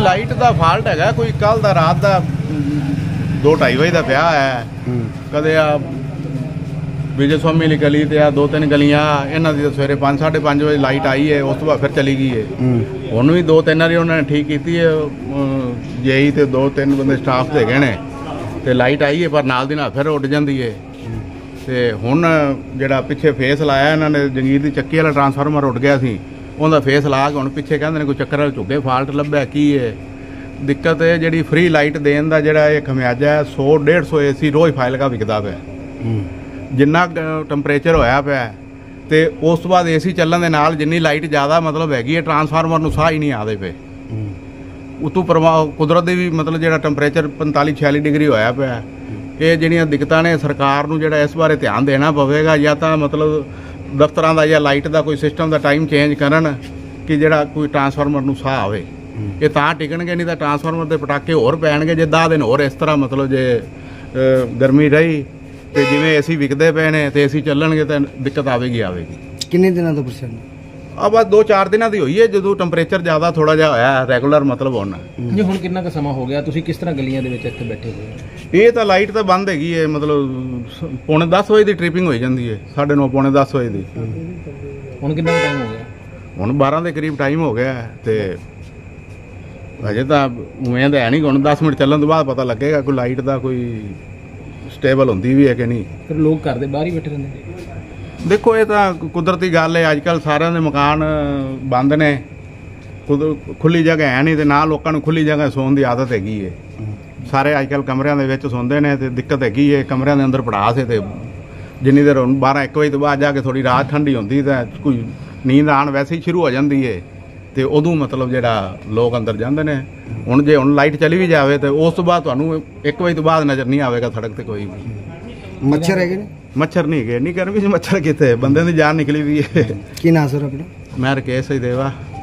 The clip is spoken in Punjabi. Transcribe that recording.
ਲਾਈਟ ਦਾ ਫਾਲਟ ਹੈਗਾ ਕੋਈ ਕੱਲ ਦਾ ਰਾਤ ਦਾ 2-2:30 ਵਜੇ ਦਾ ਪਿਆ ਹੈ। ਕਦੇ ਆ ਵਿਜੇ ਸਵਾਮੀ ਵਾਲੀ ਗਲੀ ਤੇ ਆ 2-3 ਗਲੀਆਂ ਇਹਨਾਂ ਦੀ ਸਵੇਰੇ 5-5:30 ਵਜੇ ਲਾਈਟ ਆਈ ਹੈ, ਉਸ ਤੋਂ ਬਾਅਦ ਫਿਰ ਚਲੀ ਗਈ ਹੈ। ਹੁਣ ਵੀ 2-3 ਵਾਰੀ ਉਹਨਾਂ ਨੇ ਠੀਕ ਕੀਤੀ ਹੈ, ਜੇਈ ਤੇ 2-3 ਬੰਦੇ ਸਟਾਫ ਦੇ ਗਏ ਨੇ ਤੇ ਲਾਈਟ ਆਈ ਹੈ, ਪਰ ਨਾਲ ਦੀ ਨਾਲ ਫਿਰ ਉੱਡ ਜਾਂਦੀ ਹੈ। ਤੇ ਹੁਣ ਜਿਹੜਾ ਪਿੱਛੇ ਫੇਸ ਲਾਇਆ ਇਹਨਾਂ ਨੇ, ਜੰਗੀਰ ਦੀ ਚੱਕੀ ਵਾਲਾ ਟਰਾਂਸਫਾਰਮਰ ਉੱਡ ਗਿਆ ਸੀ, ਉਹਦਾ ਫੇਸ ਲਾ ਕੇ ਹੁਣ ਪਿੱਛੇ ਕਹਿੰਦੇ ਨੇ ਕੋਈ ਚੱਕਰ ਵਾਲੇ ਝੁੱਗੇ ਫਾਲਟ ਲੱਭਿਆ ਕੀ ਹੈ। ਦਿੱਕਤ ਹੈ ਜਿਹੜੀ ਫ੍ਰੀ ਲਾਈਟ ਦੇਣ ਦਾ ਜਿਹੜਾ ਇਹ ਖਮਿਆਜਾ ਹੈ, 100-150 ਏਸੀ ਰੋਜ਼ ਫਾਈਲ ਕਾ ਵਿਕਦਾ ਪਿਆ। ਜਿੰਨਾ ਟੈਂਪਰੇਚਰ ਹੋਇਆ ਪਿਆ ਤੇ ਉਸ ਤੋਂ ਬਾਅਦ ਏਸੀ ਚੱਲਣ ਦੇ ਨਾਲ ਜਿੰਨੀ ਲਾਈਟ ਜ਼ਿਆਦਾ ਮਤਲਬ ਹੈਗੀ ਹੈ, ਟਰਾਂਸਫਾਰਮਰ ਨੂੰ ਸਾਹ ਹੀ ਨਹੀਂ ਆਦੇ ਪਏ। ਉਤੋਂ ਕੁਦਰਤ ਦੇ ਵੀ ਮਤਲਬ ਜਿਹੜਾ ਟੈਂਪਰੇਚਰ 45-46 ਡਿਗਰੀ ਹੋਇਆ ਪਿਆ। ਇਹ ਜਿਹੜੀਆਂ ਦਿੱਕਤਾਂ ਨੇ ਸਰਕਾਰ ਨੂੰ ਜਿਹੜਾ ਇਸ ਬਾਰੇ ਧਿਆਨ ਦੇਣਾ ਪਵੇਗਾ, ਜਾਂ ਤਾਂ ਮਤਲਬ ਦਫ਼ਤਰਾਂ ਦਾ ਜਾਂ ਲਾਈਟ ਦਾ ਕੋਈ ਸਿਸਟਮ ਦਾ ਟਾਈਮ ਚੇਂਜ ਕਰਨ ਕਿ ਜਿਹੜਾ ਕੋਈ ਟਰਾਂਸਫਾਰਮਰ ਨੂੰ ਸਾਹ ਆਵੇ। ਇਹ ਤਾਂ ਟਿਕਣਗੇ, ਨਹੀਂ ਤਾਂ ਟਰਾਂਸਫਾਰਮਰ ਦੇ ਪਟਾਕੇ ਹੋਰ ਪੈਣਗੇ ਜੇ 10 ਦਿਨ ਹੋਰ ਇਸ ਤਰ੍ਹਾਂ ਮਤਲਬ ਜੇ ਗਰਮੀ ਰਹੀ ਤੇ ਜਿਵੇਂ ਏਸੀ ਵਿਕਦੇ ਪਏ ਨੇ ਤੇ ਏਸੀ ਚੱਲਣਗੇ ਤਾਂ ਦਿੱਕਤ ਆਵੇਗੀ। ਕਿੰਨੇ ਦਿਨਾਂ ਤੋਂ ਪਰੇਸ਼ਾਨੀ? ਆ ਬਸ 2-4 ਦਿਨਾਂ ਦੀ ਹੋਈ ਹੈ, ਜਦੋਂ ਟੈਂਪਰੇਚਰ ਜ਼ਿਆਦਾ ਥੋੜਾ ਜਿਹਾ ਹੋਇਆ ਰੈਗੂਲਰ ਮਤਲਬ ਹੁਣ। ਜੀ ਹੁਣ ਕਿੰਨਾ ਕੁ ਸਮਾਂ ਹੋ ਗਿਆ ਤੁਸੀਂ ਕਿਸ ਤਰ੍ਹਾਂ ਗਲੀਆਂ ਦੇ ਵਿੱਚ ਇੱਥੇ ਬੈਠੇ ਹੋਏ? ਇਹ ਤਾਂ ਲਾਈਟ ਤਾਂ ਬੰਦ ਹੈਗੀ ਹੈ, ਮਤਲਬ 9:45 ਵਜੇ ਦੀ ਟ੍ਰਿਪਿੰਗ ਹੋਈ ਜਾਂਦੀ ਹੈ, 9:30 9:45 ਵਜੇ ਦੀ। ਹੁਣ ਕਿੰਨਾ ਟਾਈਮ ਹੋ ਗਿਆ? ਹੁਣ 12 ਦੇ ਕਰੀਬ ਟਾਈਮ ਹੋ ਗਿਆ ਤੇ ਅਜੇ ਤਾਂ ਉਵੇਂ ਤਾਂ ਹੈ ਨਹੀਂ। ਹੁਣ 10 ਮਿੰਟ ਚੱਲਣ ਤੋਂ ਬਾਅਦ ਪਤਾ ਲੱਗੇਗਾ ਕੋਈ ਲਾਈਟ ਦਾ ਕੋਈ ਸਟੇਬਲ ਹੁੰਦੀ ਵੀ ਹੈ ਕਿ ਨਹੀਂ। ਫਿਰ ਲੋਕ ਘਰ ਦੇ ਬਾਹਰ ਹੀ ਬੈਠੇ ਰਹਿੰਦੇ? ਦੇਖੋ ਇਹ ਤਾਂ ਕੁਦਰਤੀ ਗੱਲ ਹੈ, ਅੱਜ ਕੱਲ੍ਹ ਸਾਰਿਆਂ ਦੇ ਮਕਾਨ ਬੰਦ ਨੇ, ਖੁੱਲੀ ਜਗ੍ਹਾ ਹੈ ਨਹੀਂ ਤੇ ਨਾ ਲੋਕਾਂ ਨੂੰ ਖੁੱਲੀ ਜਗ੍ਹਾ ਸੌਣ ਦੀ ਆਦਤ ਹੈਗੀ ਹੈ। ਸਾਰੇ ਅੱਜ ਕੱਲ੍ਹ ਕਮਰਿਆਂ ਦੇ ਵਿੱਚ ਸੌਂਦੇ ਨੇ ਤੇ ਦਿੱਕਤ ਹੈਗੀ ਹੈ। ਕਮਰਿਆਂ ਦੇ ਅੰਦਰ ਪੜਾਸ ਹੈ ਤੇ ਜਿੰਨੀ ਦੇਰ 12-1 ਵਜੇ ਤੋਂ ਬਾਅਦ ਜਾ ਕੇ ਥੋੜੀ ਰਾਤ ਠੰਡੀ ਹੁੰਦੀ ਤਾਂ ਕੋਈ ਨੀਂਦ ਆਉਣ ਵੈਸੇ ਹੀ ਸ਼ੁਰੂ ਹੋ ਜਾਂਦੀ ਹੈ ਤੇ ਉਦੋਂ ਮਤਲਬ ਜਿਹੜਾ ਲੋਕ ਅੰਦਰ ਜਾਂਦੇ ਨੇ। ਹੁਣ ਜੇ ਹੁਣ ਲਾਈਟ ਚਲੀ ਵੀ ਜਾਵੇ ਤੇ ਉਸ ਤੋਂ ਬਾਅਦ ਤੁਹਾਨੂੰ 1 ਵਜੇ ਤੋਂ ਬਾਅਦ ਨਜ਼ਰ ਨਹੀਂ ਆਵੇਗਾ ਸੜਕ ਤੇ ਕੋਈ ਵੀ। ਮੱਛਰ ਹੈਗੇ ਨੇ? ਮੱਛਰ ਨਹੀਂ ਹੈਗੇ, ਨਹੀਂ ਗਰਮੀ 'ਚ ਮੱਛਰ ਕਿੱਥੇ, ਬੰਦੇ ਦੀ ਜਾਨ ਨਿਕਲੀ ਵੀ ਹੈ। ਕੀ ਨਾਂ ਸਰ ਆਪਣਾ? ਮੈਂ ਰਕੇਸ਼ ਸਚਦੇਵਾ।